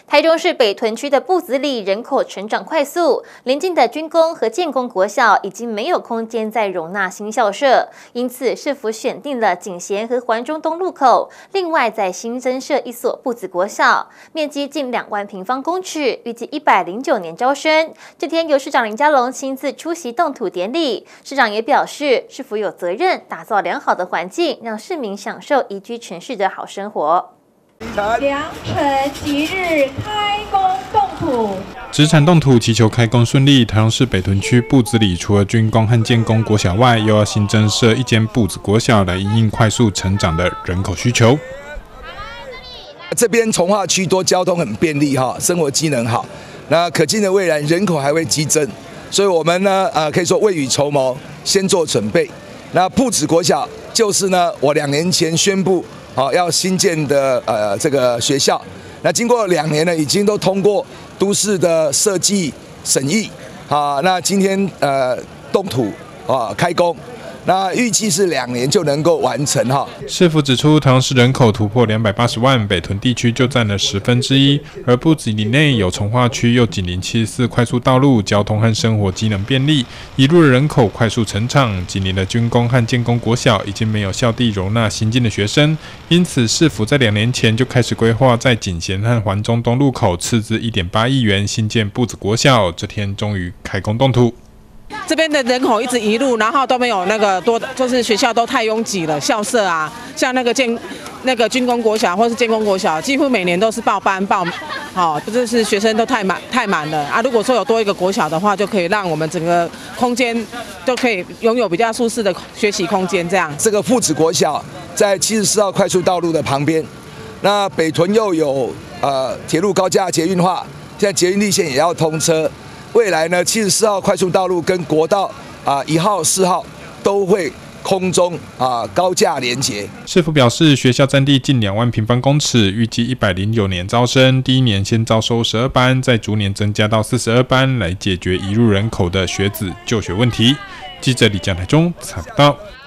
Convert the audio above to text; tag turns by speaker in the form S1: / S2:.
S1: 台中市北屯区的步子里人口成长快速，邻近的军工和建工国小已经没有空间再容纳新校舍，因此市府选定了景贤和环中东路口，另外再新增设一所步子国小，面积近2万平方公尺，预计109年招生。这天由市长林佳龙亲自出席动土典礼，市长也表示，市府有责任打造良好的环境，让市民享受宜居城市的好生活。
S2: 良辰吉日开工动土，
S3: 殖产动土，祈求开工顺利。台中市北屯区步子里，除了军工和建工国小外，又要新增设一间步子国小，来因应快速成长的人口需求。
S4: 这边从化区多交通很便利哈，生活机能好。那可见的未来人口还会激增，所以我们呢可以说未雨绸缪，先做准备。那步子国小就是呢，我2年前宣布。要新建的这个学校，那经过2年呢，已经都通过都市的设计审议，那今天动土开工，那预计是2年就能够完成哈。
S3: 市府指出，台中市人口突破280万，北屯地区就占了1/10，而步子里内有从化区，又紧邻74快速道路，交通和生活机能便利，一路的人口快速成长。紧邻的军工和建工国小已经没有校地容纳新进的学生，因此市府在2年前就开始规划在景贤和环中东路口斥资1.8亿元新建步子国小，这天终于开工动土。
S5: 这边的人口一直移入，然后都没有那个多，就是学校都太拥挤了，校舍啊，像那个军工国小或是建工国小，几乎每年都是爆班，就是学生都太满了啊。如果说有多一个国小的话，就可以让我们整个空间都可以拥有比较舒适的学习空间。这样，
S4: 这个步子国小在74号快速道路的旁边，那北屯又有铁路高架捷运化，现在捷运绿线也要通车。未来呢，74号快速道路跟国道1号、4号都会空中高架连结。
S3: 市府表示，学校占地近2万平方公尺，预计109年招生，第1年先招收12班，再逐年增加到42班，来解决移入人口的学子就学问题。记者李江台中采访到。